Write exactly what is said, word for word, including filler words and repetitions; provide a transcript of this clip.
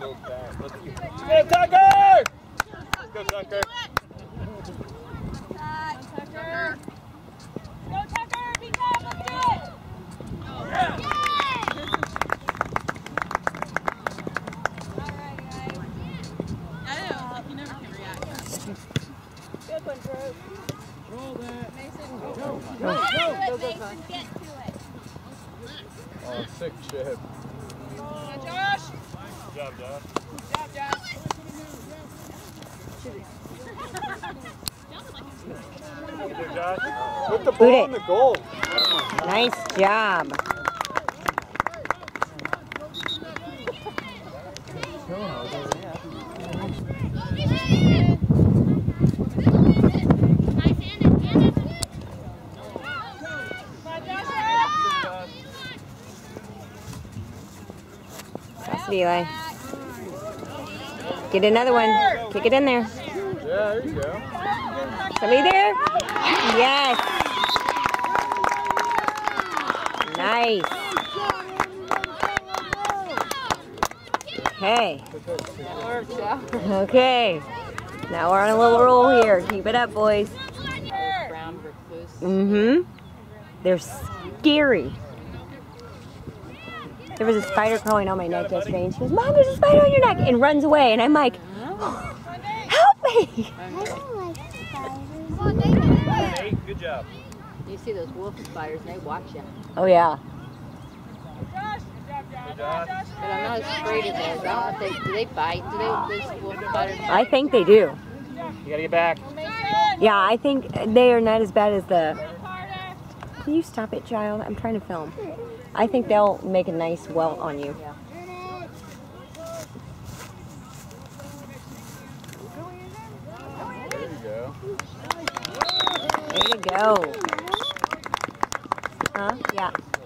Go, Tucker! Go, Tucker. Tucker. Go, Tucker. Be calm. Let's do it. Yeah. All right, guys. I know. Like, you never can react. Good one, Drew. Roll that. Mason. Go, Go, go, go, go. Mason. Get to it. Oh, sick chip. Go, Josh. Good job, Josh. Good job, Josh. Good there, Josh. Put the Boot ball it. in the goal. Nice job. Pass it, Eli. Get another one. Kick it in there. Yeah, there you go. Somebody there? Yes. Nice. Okay. Okay. Now we're on a little roll here. Keep it up, boys. Mm-hmm. They're scary. There was a spider crawling on my neck yesterday, and she goes, "Mom, there's a spider on your neck," and runs away, and I'm like, oh, "Help me!" I don't like spiders. Hey, good job. You see those wolf spiders, and they watch you. Oh yeah. Good job. But I'm not as afraid of those. I don't know if they, do they bite? Do they, those wolf spiders? I think they do. You gotta get back. Yeah, I think they are not as bad as the... Can you stop it, child? I'm trying to film. I think they'll make a nice welt on you. Yeah. There you go. Way to go. Huh? Yeah.